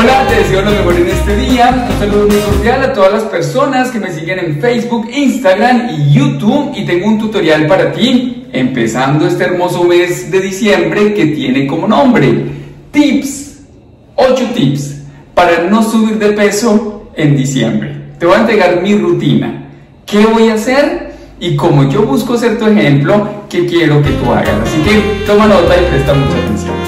Hola, te deseo lo mejor en este día. Un saludo muy cordial a todas las personas que me siguen en Facebook, Instagram y YouTube. Y tengo un tutorial para ti, empezando este hermoso mes de diciembre que tiene como nombre Tips, 8 tips para no subir de peso en diciembre. Te voy a entregar mi rutina, qué voy a hacer y como yo busco ser tu ejemplo, qué quiero que tú hagas. Así que toma nota y presta mucha atención.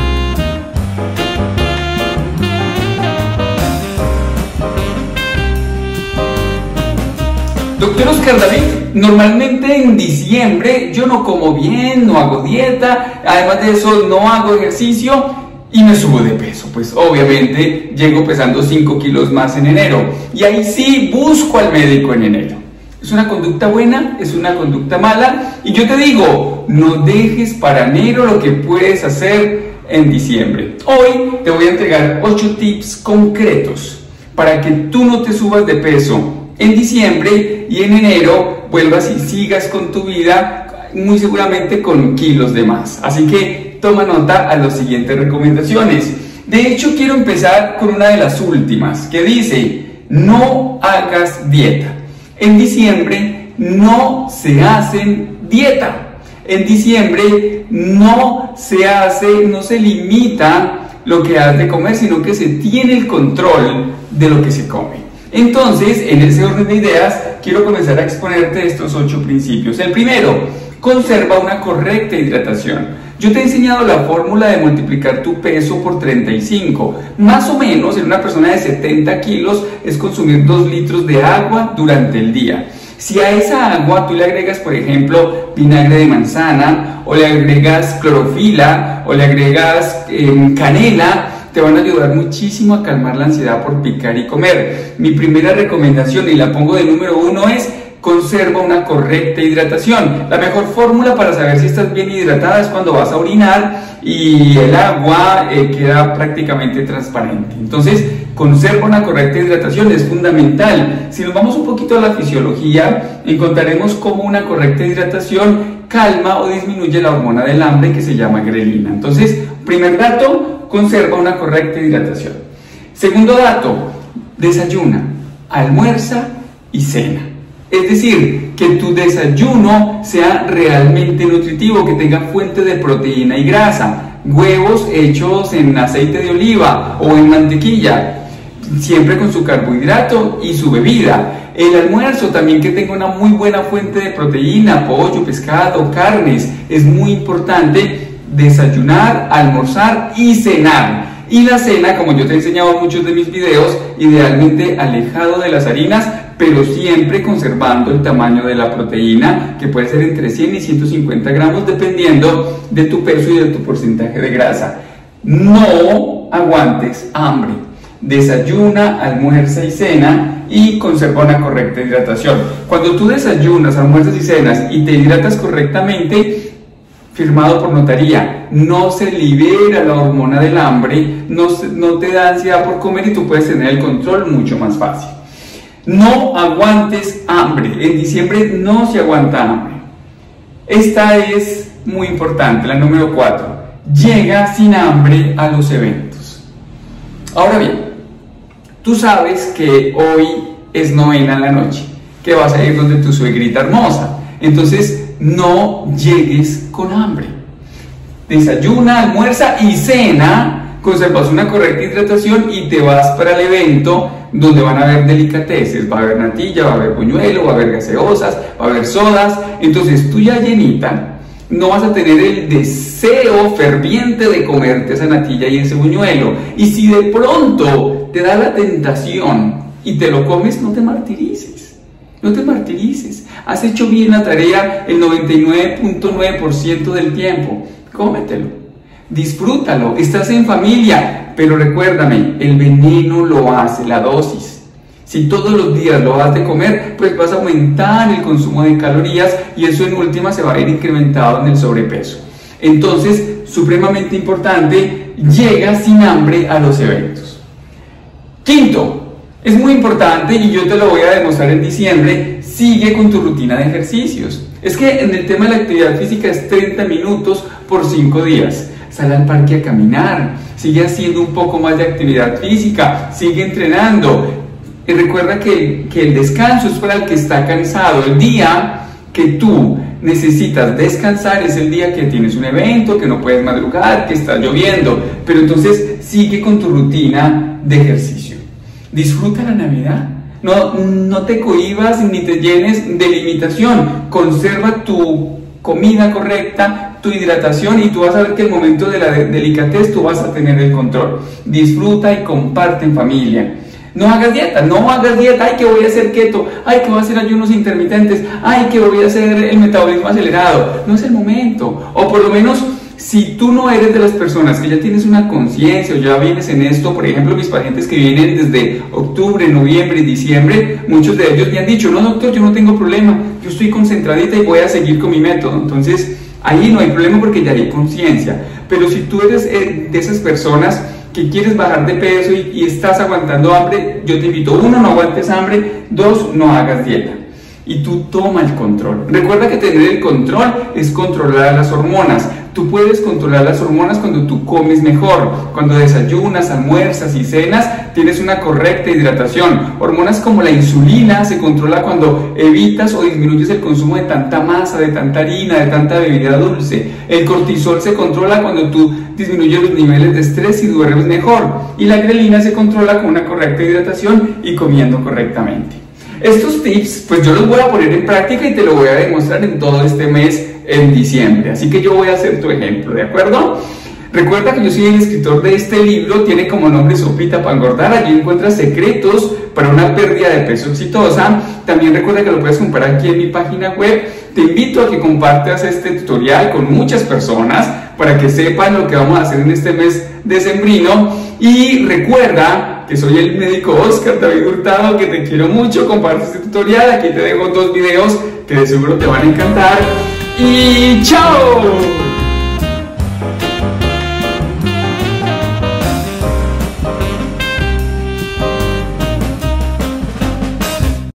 Doctor Oscar David, normalmente en diciembre yo no como bien, no hago dieta, además de eso no hago ejercicio y me subo de peso. Pues obviamente llego pesando 5 kilos más en enero y ahí sí busco al médico en enero. ¿Es una conducta buena? ¿Es una conducta mala? Y yo te digo, no dejes para enero lo que puedes hacer en diciembre. Hoy te voy a entregar 8 tips concretos para que tú no te subas de peso en diciembre y en enero vuelvas y sigas con tu vida, muy seguramente con kilos de más. Así que toma nota a las siguientes recomendaciones. De hecho, quiero empezar con una de las últimas, que dice, no hagas dieta. En diciembre no se hacen dieta. En diciembre no se limita lo que has de comer, sino que se tiene el control de lo que se come. Entonces, en ese orden de ideas, quiero comenzar a exponerte estos 8 principios. El primero, conserva una correcta hidratación. Yo te he enseñado la fórmula de multiplicar tu peso por 35. Más o menos, en una persona de 70 kilos, es consumir 2 litros de agua durante el día. Si a esa agua tú le agregas, por ejemplo, vinagre de manzana, o le agregas clorofila, o le agregas canela, te van a ayudar muchísimo a calmar la ansiedad por picar y comer. Mi primera recomendación, y la pongo de número 1, es conserva una correcta hidratación. La mejor fórmula para saber si estás bien hidratada es cuando vas a orinar y el agua queda prácticamente transparente. Entonces, conserva una correcta hidratación, es fundamental. Si nos vamos un poquito a la fisiología, encontraremos cómo una correcta hidratación calma o disminuye la hormona del hambre que se llama grelina. Entonces, primer dato, conserva una correcta hidratación. Segundo dato, desayuna, almuerza y cena. Es decir, que tu desayuno sea realmente nutritivo, que tenga fuente de proteína y grasa, huevos hechos en aceite de oliva o en mantequilla, siempre con su carbohidrato y su bebida. El almuerzo también que tenga una muy buena fuente de proteína, pollo, pescado, carnes. Es muy importante desayunar, almorzar y cenar. Y la cena, como yo te he enseñado en muchos de mis videos, idealmente alejado de las harinas, pero siempre conservando el tamaño de la proteína, que puede ser entre 100 y 150 gramos, dependiendo de tu peso y de tu porcentaje de grasa. No aguantes hambre. Desayuna, almuerza y cena y conserva una correcta hidratación. Cuando tú desayunas, almuerzas y cenas y te hidratas correctamente, firmado por notaría, no se libera la hormona del hambre, no te da ansiedad por comer y tú puedes tener el control mucho más fácil. No aguantes hambre. En diciembre no se aguanta hambre. Esta es muy importante, la número 4. Llega sin hambre a los eventos. Ahora bien, tú sabes que hoy es novena en la noche, que vas a ir donde tu suegrita hermosa. Entonces, no llegues con hambre. Desayuna, almuerza y cena, conservas una correcta hidratación y te vas para el evento donde van a haber delicateces, va a haber natilla, va a haber buñuelo, va a haber gaseosas, va a haber sodas. Entonces tú ya llenita no vas a tener el deseo ferviente de comerte esa natilla y ese buñuelo. Y si de pronto te da la tentación y te lo comes, no te martirices. No te martirices. Has hecho bien la tarea el 99.9% del tiempo. Cómetelo. Disfrútalo. Estás en familia. Pero recuérdame, el veneno lo hace la dosis. Si todos los días lo vas de comer, pues vas a aumentar el consumo de calorías y eso en última se va a ir incrementado en el sobrepeso. Entonces, supremamente importante, llega sin hambre a los eventos. Quinto, es muy importante y yo te lo voy a demostrar en diciembre, sigue con tu rutina de ejercicios. Es que en el tema de la actividad física es 30 minutos por 5 días. sal al parque a caminar, sigue haciendo un poco más de actividad física, sigue entrenando. Y recuerda que el descanso es para el que está cansado. El día que tú necesitas descansar es el día que tienes un evento, que no puedes madrugar, que está lloviendo, pero entonces sigue con tu rutina de ejercicio. Disfruta la Navidad, no te cohibas ni te llenes de limitación, conserva tu comida correcta, tu hidratación, y tú vas a ver que el momento de la delicadez tú vas a tener el control. Disfruta y comparte en familia. No hagas dieta, ay, que voy a hacer keto, ay, que voy a hacer ayunos intermitentes, ay, que voy a hacer el metabolismo acelerado. No es el momento. O por lo menos, si tú no eres de las personas que ya tienes una conciencia o ya vienes en esto, por ejemplo, mis pacientes que vienen desde octubre, noviembre y diciembre, muchos de ellos me han dicho, no doctor, yo no tengo problema, yo estoy concentradita y voy a seguir con mi método. Entonces, ahí no hay problema porque ya hay conciencia. Pero si tú eres de esas personas que quieres bajar de peso y estás aguantando hambre, yo te invito, 1, no aguantes hambre, 2, no hagas dieta. Y tú toma el control. Recuerda que tener el control es controlar las hormonas. Tú puedes controlar las hormonas cuando tú comes mejor, cuando desayunas, almuerzas y cenas, tienes una correcta hidratación. Hormonas como la insulina se controla cuando evitas o disminuyes el consumo de tanta masa, de tanta harina, de tanta bebida dulce. El cortisol se controla cuando tú disminuyes los niveles de estrés y duermes mejor. Y la grelina se controla con una correcta hidratación y comiendo correctamente. Estos tips, pues yo los voy a poner en práctica y te lo voy a demostrar en todo este mes en diciembre. Así que yo voy a ser tu ejemplo, ¿de acuerdo? Recuerda que yo soy el escritor de este libro, tiene como nombre Sopita para engordar. Allí encuentras secretos para una pérdida de peso exitosa. También recuerda que lo puedes comprar aquí en mi página web. Te invito a que compartas este tutorial con muchas personas para que sepan lo que vamos a hacer en este mes decembrino. Y recuerda que soy el médico Oscar David Hurtado, que te quiero mucho. Comparte este tutorial, aquí te dejo 2 videos que de seguro te van a encantar. ¡Y chao!